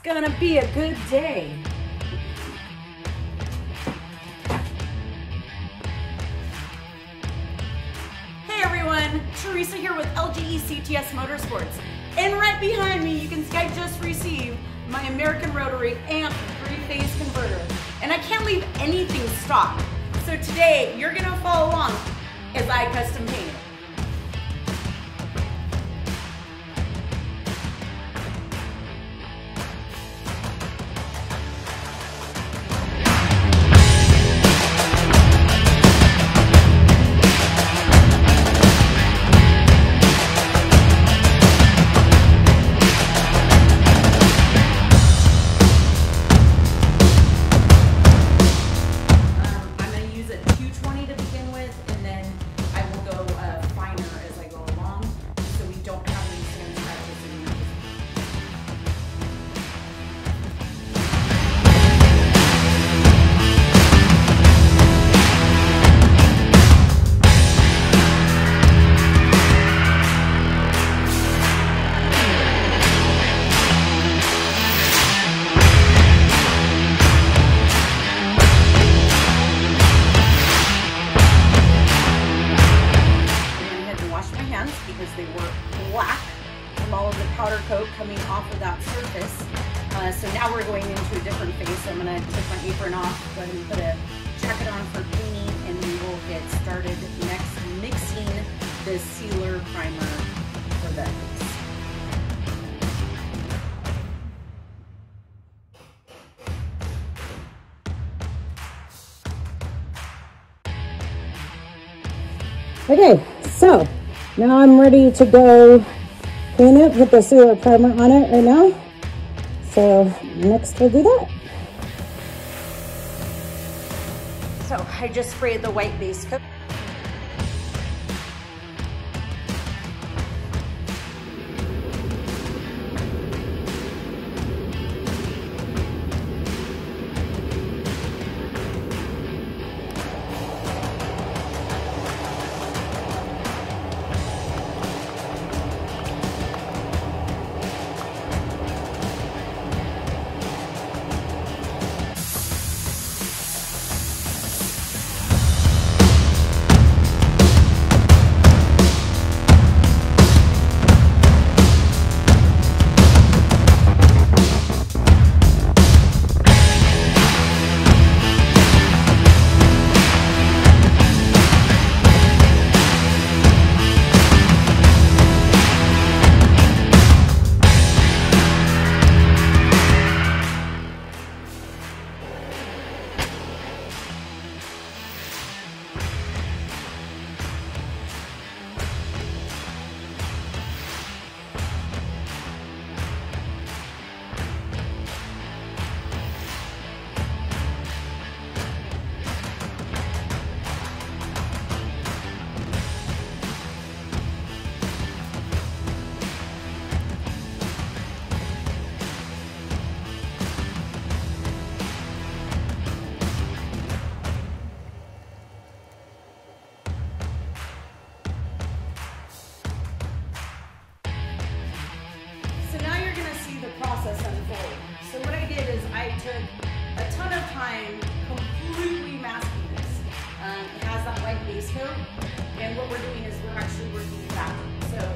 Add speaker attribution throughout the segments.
Speaker 1: gonna be a good day. Hey everyone, Theresa here with LGE CTS Motorsports. And right behind me, you can see I just received my American Rotary AMP 3-phase converter. And I can't leave anything stock. So today, you're gonna follow along as I custom paint it. Because they were black from all of the powder coat coming off of that surface. So now we're going into a different phase. So I'm going to take my apron off, go ahead and put a jacket on for painting, and we will get started next mixing the sealer primer for the face.
Speaker 2: Okay, so now I'm ready to go paint it, put the sealer primer on it right now. So next we'll do that.
Speaker 1: So I just sprayed the white base coat. Unfold. So what I did is I took a ton of time completely masking this. It has that white base coat, and what we're doing is we're actually working back. So.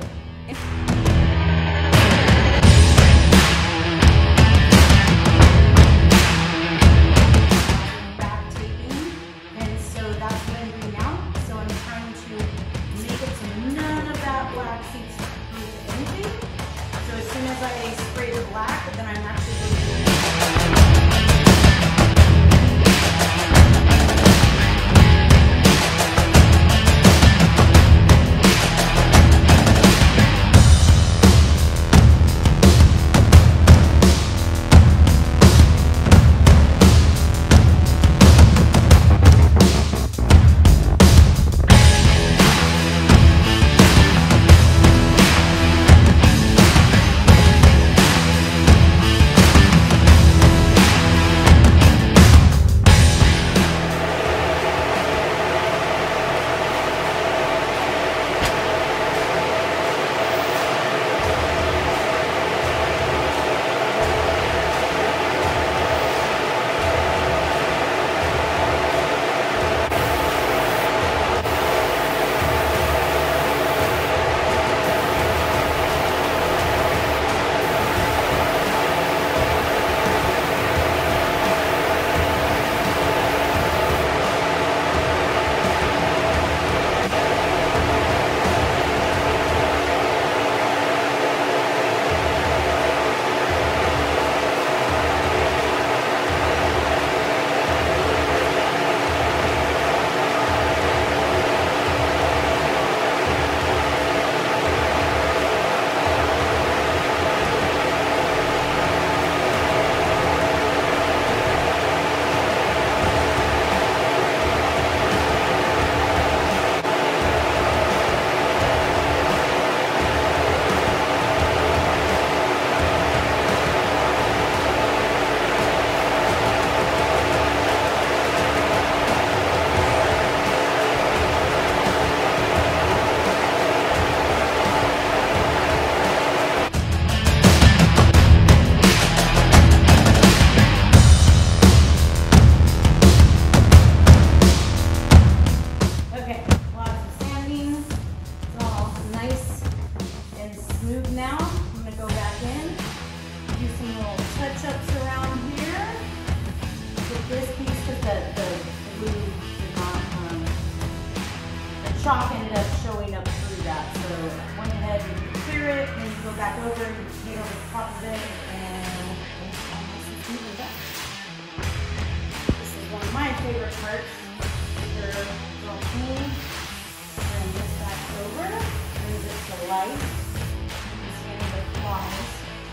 Speaker 1: smooth now. I'm gonna go back in, do some little touch-ups around here. Get this piece because the glue did not, the chalk ended up showing up through that. So I went ahead and clear it, and then you go back over and paint over the top of it, and it's almost as smooth as that. This is one of my favorite parts. Your little clean. Bring this back over, brings it to light. You can see any of the flaws.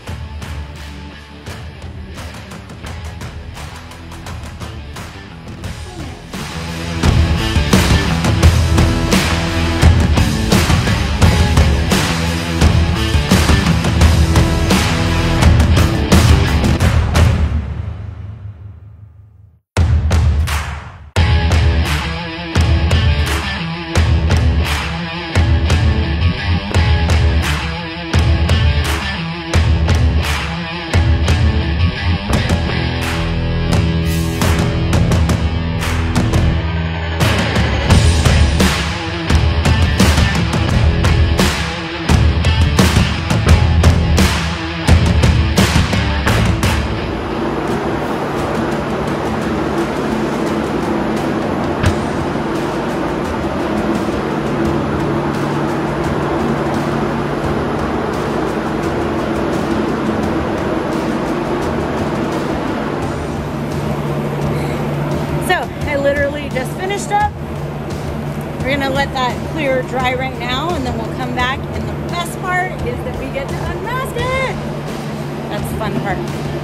Speaker 1: Literally just finished up. We're gonna let that clear dry right now, and then we'll come back, and the best part is that we get to unmask it. That's the fun part.